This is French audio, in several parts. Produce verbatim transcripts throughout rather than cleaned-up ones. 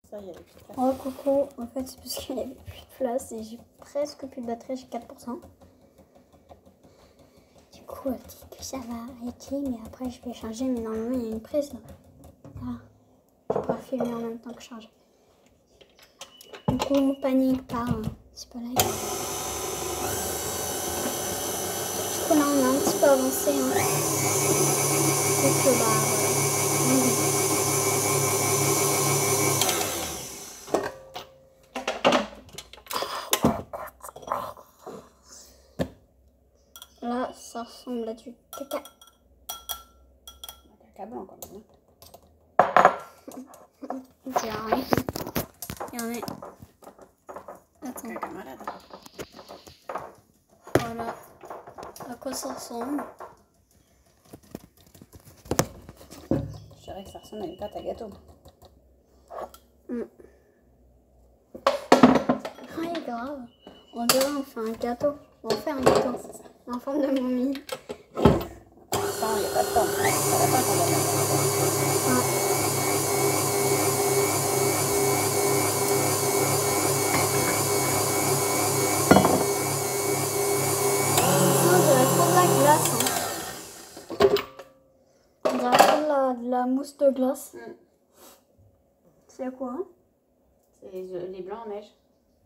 Ça, il y avait plus de place. Oh coucou, en fait c'est parce qu'il n'y avait plus de place et j'ai presque plus de batterie, j'ai quatre pour cent. Du coup elle dit que ça va arrêter, mais après je vais charger, mais normalement il y a une prise là. Voilà. Je pourrais filmer en même temps que charger. Du coup, panique pas, hein. C'est pas là. Du coup là on a un petit peu avancé. Hein. Et que bah voilà. Là, ça ressemble à du caca. Un caca blanc quand même. Il y a rien. Il y en a. Attends. Caca malade. Voilà. À quoi ça ressemble? Je dirais que ça ressemble à une pâte à gâteau. Mm. Ouais, grave. On dirait on fait un gâteau. On va faire un gâteau. En forme de momie. Attends, il n'y a pas de forme. C'est à la fin qu'on va mettre. Ouais. On dirait trop de la glace. Hein. On dirait trop de la, de la mousse de glace. Mm. C'est quoi hein? C'est les, les blancs en neige.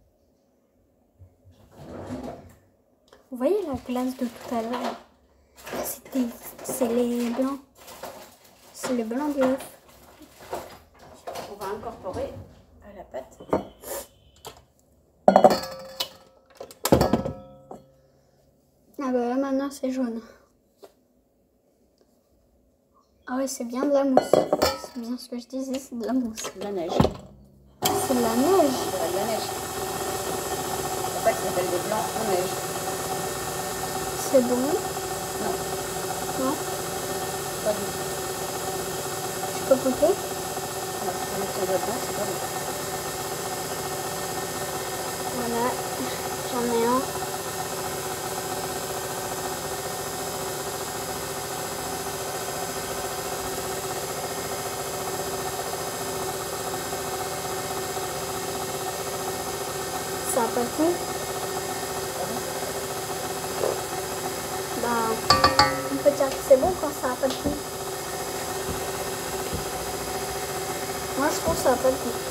Vous voyez la glace de tout à l'heure? C'était, c'est les blancs. C'est les blancs de l'œuf. On va incorporer à la pâte. Ah bah là maintenant c'est jaune. Ah ouais, c'est bien de la mousse. C'est bien ce que je disais, c'est de la mousse. De la neige. C'est de la neige. C'est de la neige. C'est pour ça que ça s'appelle des blancs en neige. C'est bon? Non, Non? pas du tout. Je peux goûter? Non, si tu mets ton doigt dedans, c'est pas bon. Voilà, j'en ai un. Ça a pas de goût? Bah, on peut dire que c'est bon quand ça a pas de goût. Moi je trouve que ça a pas de goût.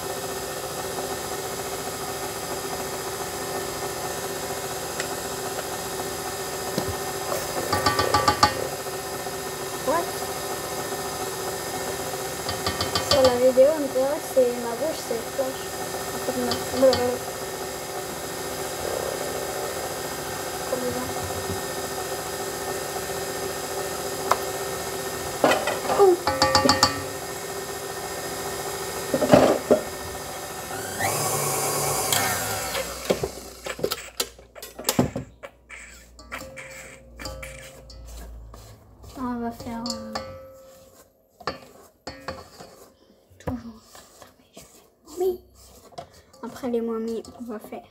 What? Sur la vidéo on dirait que c'est ma bouche, c'est flash. Un peu de ma... Trop bizarre. Oh. On va faire euh, toujours. Oui. Après les momies, on va faire.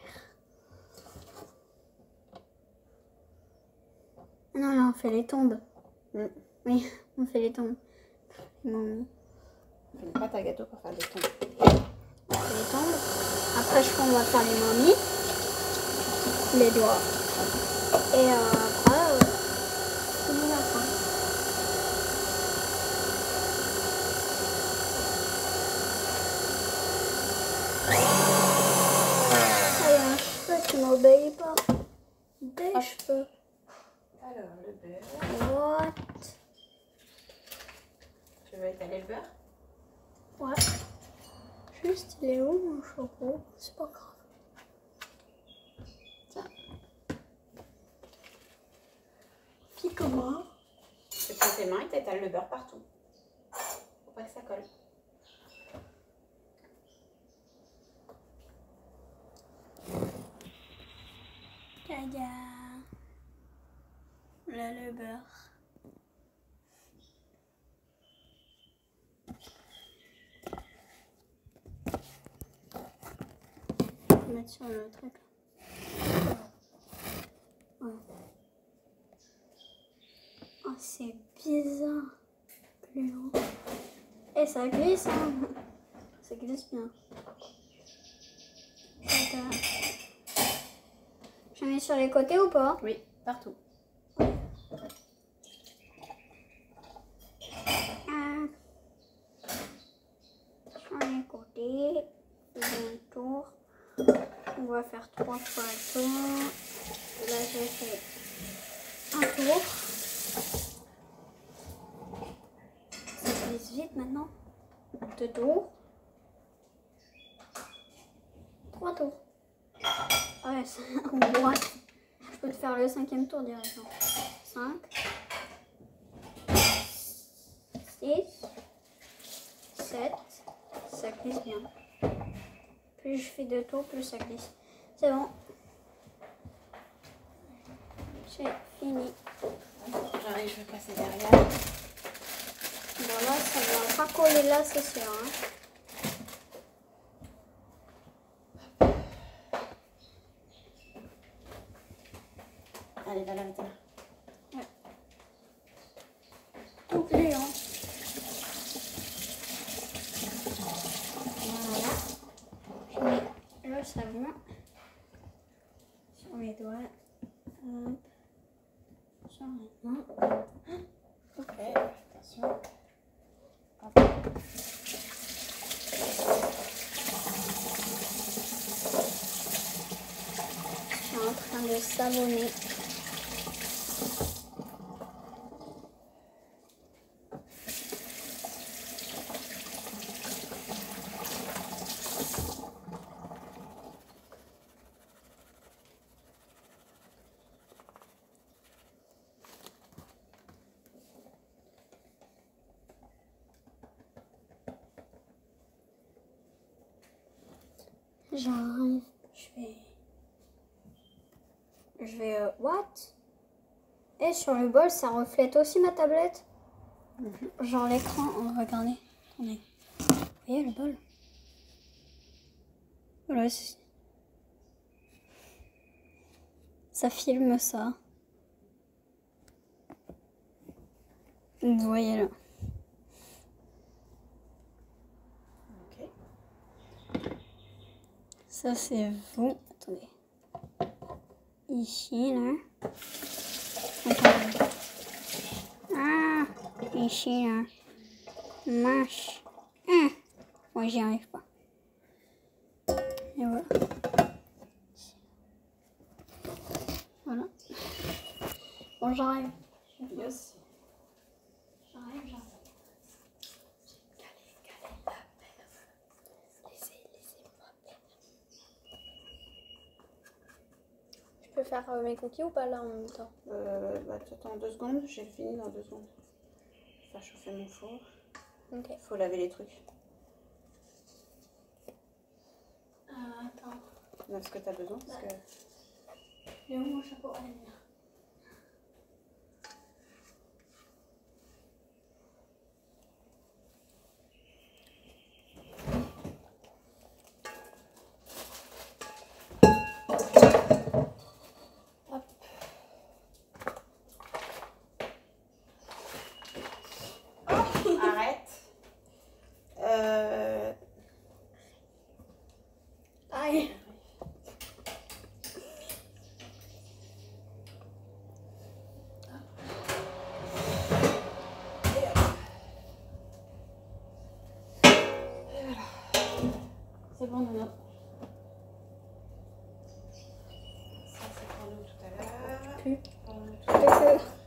Non, là on fait les tombes. Mm. Oui, on fait les tombes. Les momies. On fait une pâte à gâteau pour faire des tombes. On fait les tombes. Après, je crois qu'on va faire les momies. Les doigts. Et euh, après, euh, c'est bon la fin. Ah, il y a un cheveu qui m'obéit pas. Des Ah. cheveux. Alors, le beurre. What? Tu veux étaler le beurre? Ouais. Juste, il est où mon chapeau? C'est pas grave. Tiens. Fille comme moi. Tu prends tes mains et t'étales le beurre partout. Faut pas que ça colle. Tada. Là, le beurre. Mettre sur le truc. Ouais. Oh, c'est bizarre. Plus haut. Et ça glisse, hein. ça glisse bien. J'en mets sur les côtés ou pas? Oui, partout. Un. Sur les côtés. Un tour. On va faire trois fois le tour. Là, j'ai fait un tour. Ça glisse vite maintenant. Deux tours. Trois tours. Ouais, c'est en droite. Je peux te faire le cinquième tour directement. Cinq. Six. Sept. Ça glisse bien. Plus je fais deux tours, plus ça glisse. C'est bon. C'est fini. J'arrive, je vais passer derrière. Voilà, ça va pas coller là, c'est sûr. Hein. Allez, va laver tes mains. Ouais. Tout gluant. Voilà. Je mets le savon sur les doigts. Hop. Sur les mains. Ok, attention. Hop. Je suis en train de savonner. J'arrive. Je vais. Je vais. Euh, what? Et sur le bol, ça reflète aussi ma tablette. Mm-hmm. Genre l'écran. Oh, regardez. Attendez. Vous voyez le bol? Voilà. Ça filme ça. Vous voyez là. Ok. Ça c'est vous. Attendez. Ici là. Attendez. Ah, ici là. Mâche. Ah. Moi j'y arrive pas. Et voilà. Voilà. Bon, j'arrive. Yes. J'arrive, j'arrive. Calez, calez la perle. Laissez, laissez-moi faire. Je peux faire euh, mes cookies ou pas là en même temps? Euh, bah, attends deux secondes, j'ai fini dans deux secondes. Je vais faire chauffer mon four. Ok. Faut laver les trucs. Euh, attends. Non, ce que t'as besoin, parce que. Il est où mon chapeau? Ah, il est là. Arrête. Euh... Aïe. C'est bon, Nono. Ça, c'est pour nous tout à l'heure. Plus. Pour nous tout à l'heure.